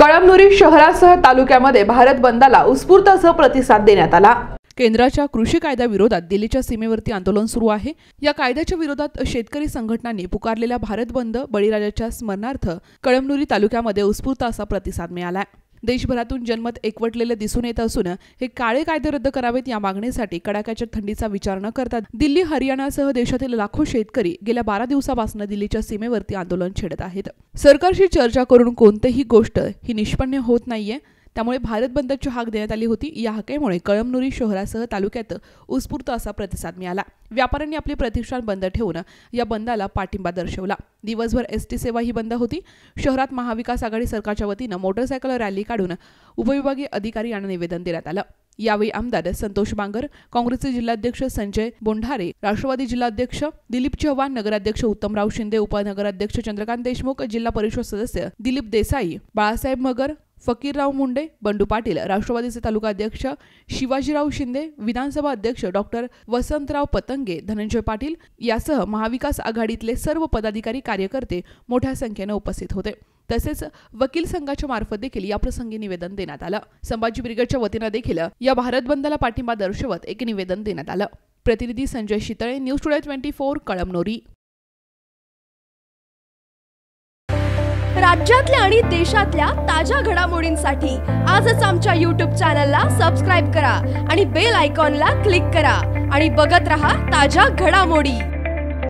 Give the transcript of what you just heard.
कळमनुरी शहरासह तालुक्यामध्ये भारत बंदला उत्स्फूर्त असा प्रतिसाद देण्यात आला। केंद्राच्या कृषी कायद्याविरोधात दिल्लीच्या सीमेवरती आंदोलन सुरू आहे। या कायद्याच्या विरोधात शेतकरी संघटनांनी पुकारलेला भारत बंद बळीराजाच्या स्मरणार्थ कळमनुरी तालुक्यामध्ये उत्स्फूर्त असा प्रतिसाद मिळाला। देशभरातून जनमत एकवटलेले दिसून येत असून हे काळे कायदे रद्द करावेत या मागणीसाठी कडाक्याच्या थंडीचा विचार न करता दिल्ली, हरियाणासह देशातील लाखो शेतकरी गेल्या 12 दिवसांपासून दिल्लीच्या सीमेवरती आंदोलन छेडत आहेत। सरकारशी चर्चा करून कोणतीही गोष्ट ही निष्पन्न होत नाहीये, त्यामुळे भारत बंदची हाक देण्यात आली होती। या हाकेमुळे कळमनुरी शहरासह तालुक्यात उत्स्फूर्त असा प्रतिसाद मिळाला। व्यापाऱ्यांनी आपले प्रतिष्ठान बंद ठेवून या बंदाला पाठिंबा दर्शवला। दिवसभर एसटी सेवा ही बंद होती। शहरात महाविकास आघाडी सरकारच्या वतीने मोटरसायकल रॅली काढून उपविभागीय अधिकारी यांना निवेदन देण्यात आलं। यावेळी आमदार संतोष बांगर, काँग्रेसचे जिल्हाध्यक्ष संजय बोंढारे, राष्ट्रवादी जिल्हाध्यक्ष दिलीप चव्हाण, नगराध्यक्ष उत्तमराव शिंदे, उपनगराध्यक्ष चंद्रकांत देशमुख, जिल्हा परिषद सदस्य दिलीप देसाई, बाळासाहेब मगर, फकीरराव मुंडे, बंडू पाटील, राष्ट्रवादीचे तालुका अध्यक्ष शिवाजीराव शिंदे, विधानसभा अध्यक्ष डॉक्टर वसंतराव पतंगे, धनंजय पाटील यासह महाविकास आघाडीतले सर्व पदाधिकारी, कार्यकर्ते मोठ्या संख्येने उपस्थित होते। तसेच वकील संघाच्या मार्फत देखील या प्रसंगी निवेदन देण्यात आलं। संभाजी ब्रिगेडच्या वतीने देखील या भारत बंदला पाठिंबा दर्शवत एक निवेदन देण्यात आलं। प्रतिनिधी संजय शितळे, न्यूज टुडे 24, कळमनुरी। राज्यातल्या आणि देशातल्या ताज्या घडामोडींसाठी आजच आमच्या YouTube चॅनलला सबस्क्राइब करा आणि बेल आयकॉनला क्लिक करा आणि बघत रहा ताज्या घडामोडी।